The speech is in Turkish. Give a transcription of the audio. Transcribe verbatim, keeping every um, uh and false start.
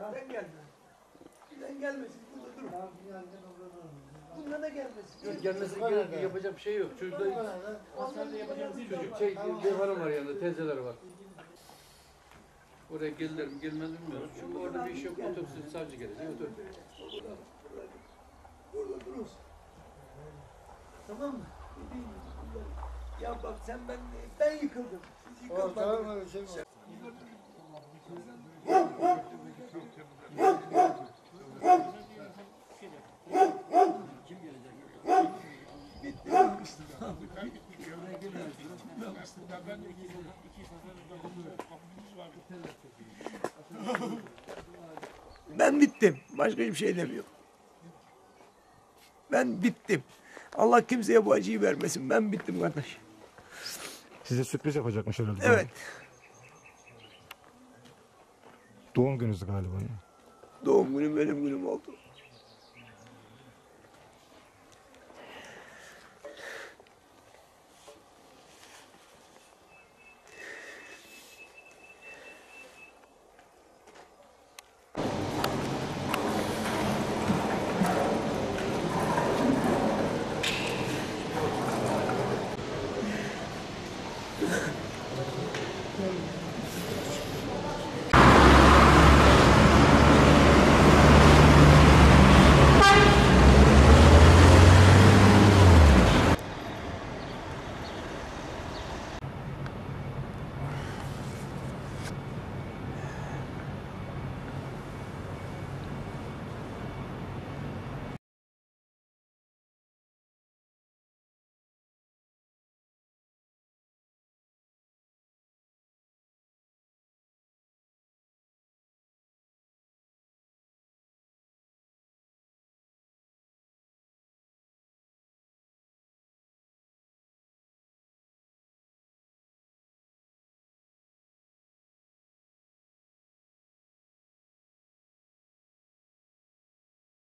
Sen gelme. Sen gelmesin. Burada dur. Bundan da gelmesin. Yok, gelmesi gerek, yapacak bir şey yok. Çocuklar Askerde yapacağımız bir çocuk şey, bir hanım var yanında, teyzeler var. Oraya gelirler mi, gelmez mi bilmiyoruz. Çünkü orada bir iş yok, otobüsün savcı gelecek, otobüs. Burada dururuz. Tamam mı? Ya bak sen ben ben yıkıldım. Siz yıkılmadınız. Tamam öyle şey mi? Ben bittim. Başka bir şey demiyorum. Ben bittim. Allah kimseye bu acıyı vermesin. Ben bittim kardeş. Size sürpriz yapacakmış herhalde. Evet. Doğum gününüz galiba. Ya. Doğum günüm benim günüm oldu.